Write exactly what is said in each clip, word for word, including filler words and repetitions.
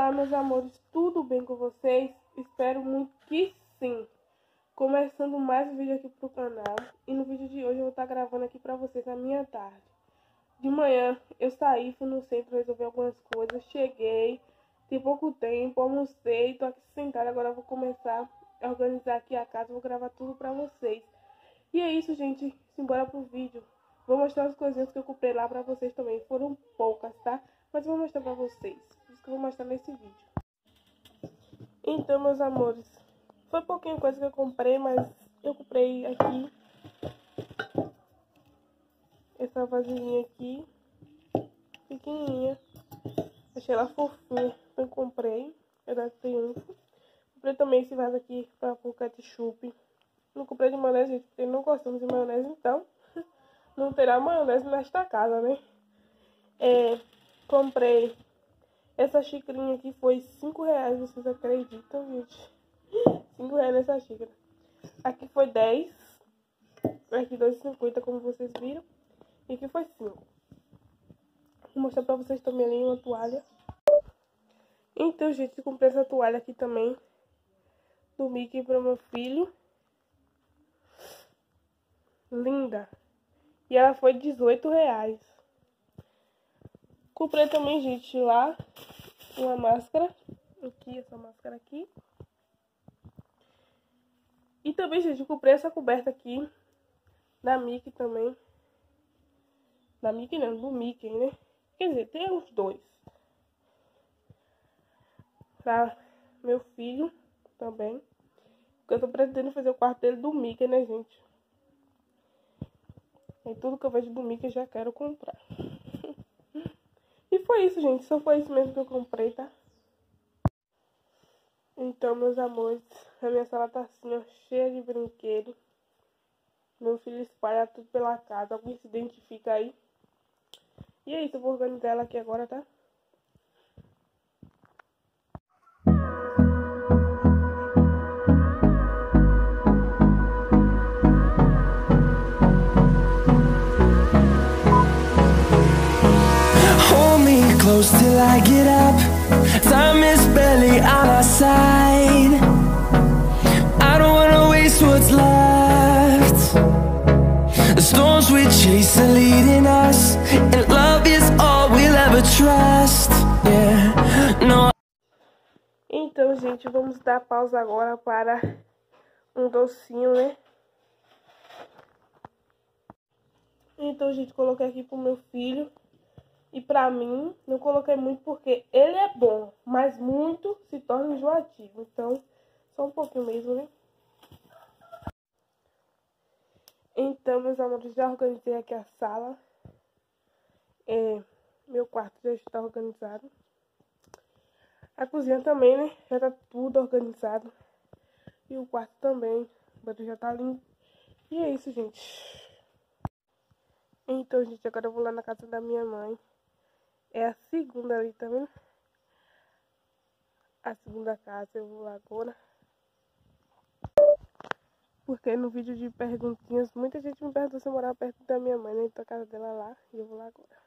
Olá, meus amores, tudo bem com vocês? Espero muito que sim. Começando mais um vídeo aqui pro canal. E no vídeo de hoje eu vou estar gravando aqui pra vocês na minha tarde. De manhã eu saí, fui no centro resolver algumas coisas. Cheguei, tem pouco tempo, almocei, tô aqui sentada. Agora eu vou começar a organizar aqui a casa, vou gravar tudo pra vocês. E é isso, gente, simbora pro vídeo. Vou mostrar as coisinhas que eu comprei lá pra vocês também. Foram poucas, tá? Mas eu vou mostrar pra vocês. Por isso que eu vou mostrar nesse vídeo. Então, meus amores, foi pouquinha coisa que eu comprei, mas eu comprei aqui essa vasilhinha aqui, pequenininha. Achei ela fofinha, eu comprei. Eu da Triunfo. Comprei também esse vaso aqui pra pôr ketchup. Não comprei de maionese, gente, porque não gostamos de maionese, então não terá maionese nesta casa, né? É, comprei essa xicrinha aqui, foi cinco reais, vocês acreditam, gente? cinco reais nessa xícara. Aqui foi dez. Aqui dois e cinquenta, como vocês viram. E aqui foi cinco. Vou mostrar pra vocês também ali uma toalha. Então, gente, eu comprei essa toalha aqui também do Mickey para o meu filho. Linda. E ela foi dezoito reais. Comprei também, gente, lá uma máscara. Aqui, essa máscara aqui. E também, gente, eu comprei essa coberta aqui da Mickey também. Da Mickey não, do Mickey, né? Quer dizer, tem uns dois. Pra meu filho também. Porque eu tô pretendendo fazer o quarto dele do Mickey, né, gente? E tudo que eu vejo do Mickey eu já quero comprar. E foi isso, gente. Só foi isso mesmo que eu comprei, tá? Então, meus amores, a minha sala tá assim, ó, cheia de brinquedo. Meu filho espalha tudo pela casa. Alguém se identifica aí? E é isso, eu vou organizar ela aqui agora, tá? Close till I get up. Time is barely on our side. I don't wanna waste what's left. The storms we chase are leading us, and love is all we'll ever trust. Yeah, no. Então, gente, vamos dar pausa agora para um docinho, né? Então, gente, coloquei aqui pro meu filho. E pra mim, não coloquei muito porque ele é bom, mas muito se torna enjoativo. Então, só um pouquinho mesmo, né? Então, meus amores, já organizei aqui a sala. É, meu quarto já está organizado. A cozinha também, né? Já tá tudo organizado. E o quarto também. Agora já tá limpo. E é isso, gente. Então, gente, agora eu vou lá na casa da minha mãe. É a segunda ali, tá vendo? A segunda casa eu vou lá agora. Porque no vídeo de perguntinhas, muita gente me perguntou se eu morava perto da minha mãe, né? Então a casa dela lá e eu vou lá agora.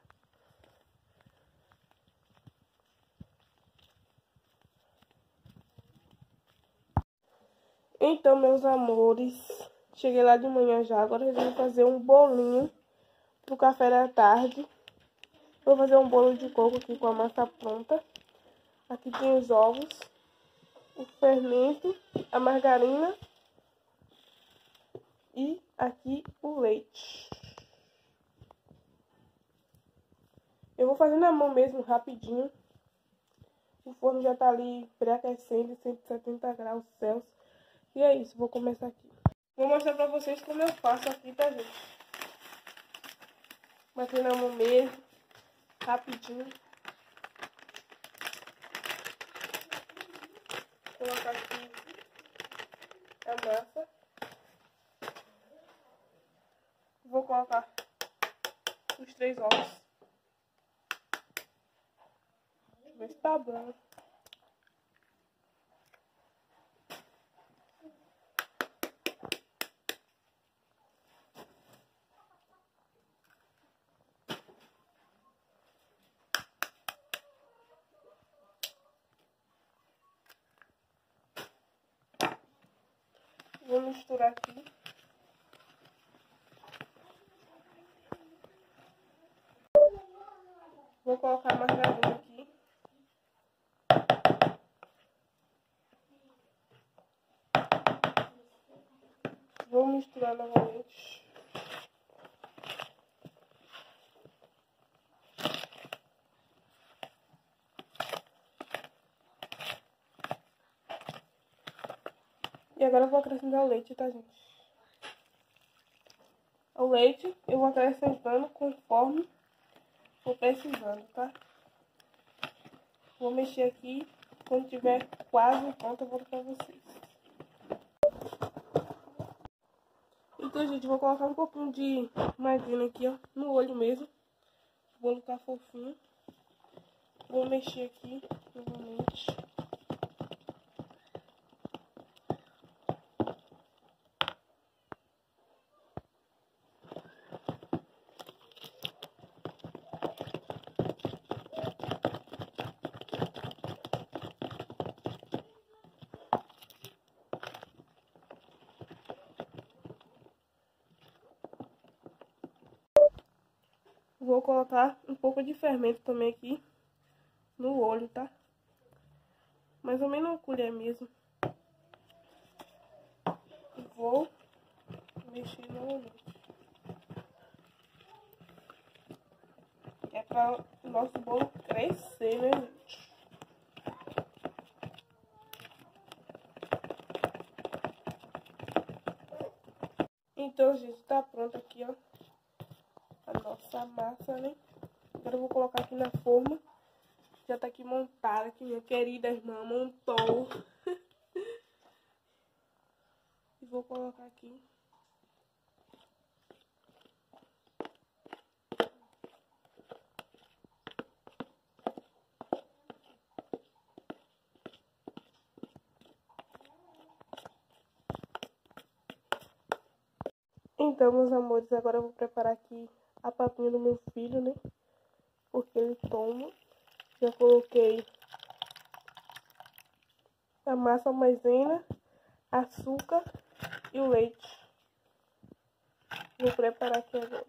Então, meus amores, cheguei lá de manhã já. Agora eu vou fazer um bolinho pro café da tarde. Vou fazer um bolo de coco aqui com a massa pronta. Aqui tem os ovos, o fermento, a margarina e aqui o leite. Eu vou fazer na mão mesmo, rapidinho. O forno já tá ali pré-aquecendo, cento e setenta graus Celsius. E é isso, vou começar aqui. Vou mostrar pra vocês como eu faço aqui, tá, gente? Bater na mão mesmo, rapidinho. Vou colocar aqui a massa. Vou colocar os três ovos. Deixa eu ver se tá bom. Vou misturar aqui. Vou colocar a margarina aqui. Vou misturar novamente. E agora eu vou acrescentar o leite, tá, gente? O leite eu vou acrescentando conforme for precisando, tá? Vou mexer aqui. Quando tiver quase pronto, eu volto pra vocês. Então, gente, vou colocar um pouquinho de margarina aqui, ó, no olho mesmo. O bolo tá fofinho. Vou mexer aqui novamente. Vou colocar um pouco de fermento também aqui no olho, tá? Mais ou menos uma colher mesmo. E vou mexer novamente. É para o nosso bolo crescer, né, gente? Então, gente, tá pronto aqui, ó, a nossa massa, né? Agora eu vou colocar aqui na forma. Já tá aqui montada, que minha querida irmã montou. E vou colocar aqui. Então, meus amores, agora eu vou preparar aqui a papinha do meu filho, né? Porque ele toma. Já coloquei a massa, a maisena, açúcar e o leite. Vou preparar aqui agora.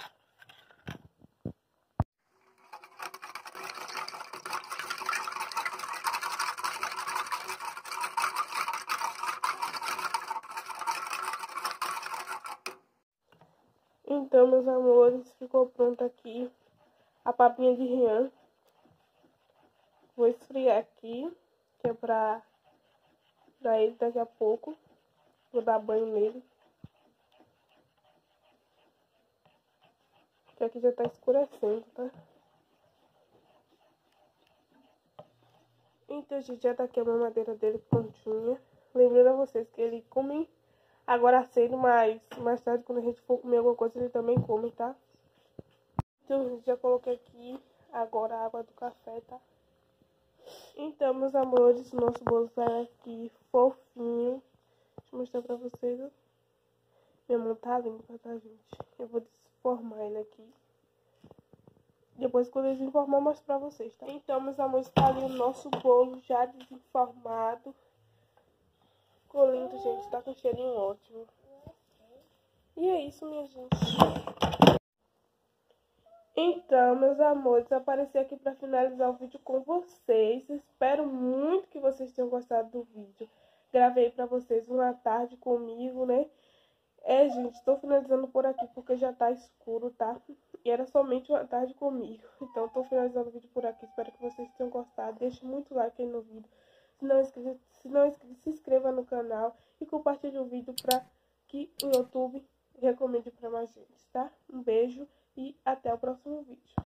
Então, meus amores, ficou pronto aqui a papinha de Rian. Vou esfriar aqui, que é pra, pra ele daqui a pouco. Vou dar banho nele. Que aqui já tá escurecendo, tá? Então, gente, já tá aqui a mamadeira dele prontinha. Lembrando a vocês que ele come agora cedo, mas mais tarde, quando a gente for comer alguma coisa, ele também come, tá? Então, gente, já coloquei aqui agora a água do café, tá? Então, meus amores, o nosso bolo sai aqui fofinho. Deixa eu mostrar pra vocês, ó. Minha mão tá limpa, tá, gente? Eu vou desformar ele aqui. Depois, quando eu desenformar, eu mostro pra vocês, tá? Então, meus amores, tá ali o nosso bolo já desenformado. Ficou lindo, gente. Tá com um cheirinho ótimo. E é isso, minha gente. Então, meus amores, apareci aqui pra finalizar o vídeo com vocês. Espero muito que vocês tenham gostado do vídeo. Gravei pra vocês uma tarde comigo, né? É, gente, tô finalizando por aqui porque já tá escuro, tá? E era somente uma tarde comigo. Então, tô finalizando o vídeo por aqui. Espero que vocês tenham gostado. Deixe muito like aí no vídeo. Se não é inscrito, se não é inscrito, se inscreva no canal. E compartilhe o vídeo pra que o YouTube recomende pra mais gente, tá? Um beijo e até o próximo vídeo.